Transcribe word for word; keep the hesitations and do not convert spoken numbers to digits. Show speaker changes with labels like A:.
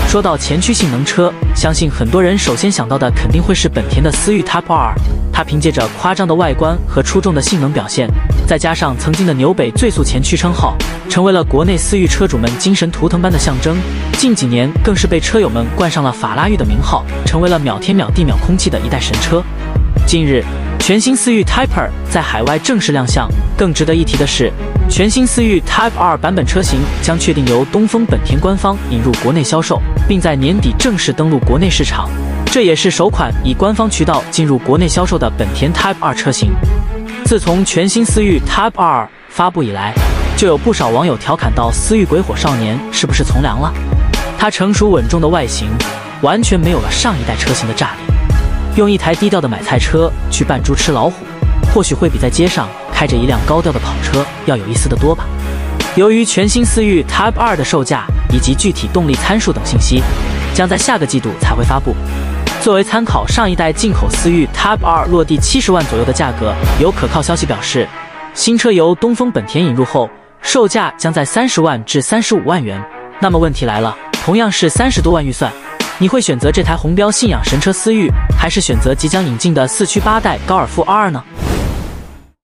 A: 说到前驱性能车，相信很多人首先想到的肯定会是本田的思域 Type R。它凭借着夸张的外观和出众的性能表现，再加上曾经的纽北最速前驱称号，成为了国内思域车主们精神图腾般的象征。近几年更是被车友们冠上了法拉玉的名号，成为了秒天秒地秒空气的一代神车。近日，全新思域 Type R 在海外正式亮相。更值得一提的是，全新思域 Type R 版本车型将确定由东风本田官方引入国内销售，并在年底正式登陆国内市场。这也是首款以官方渠道进入国内销售的本田 Type R 车型。自从全新思域 Type R 发布以来，就有不少网友调侃到思域鬼火少年是不是从良了？它成熟稳重的外形，完全没有了上一代车型的炸裂。用一台低调的买菜车去扮猪吃老虎，或许会比在街上开着一辆高调的跑车要有意思得多吧。由于全新思域 Type R 的售价以及具体动力参数等信息，将在下个季度才会发布。作为参考，上一代进口思域 Type R 落地七十万左右的价格，有可靠消息表示，新车由东风本田引入后，售价将在三十万至三十五万元。那么问题来了，同样是三十多万预算，你会选择这台红标信仰神车思域，还是选择即将引进的四驱八代高尔夫 R 呢？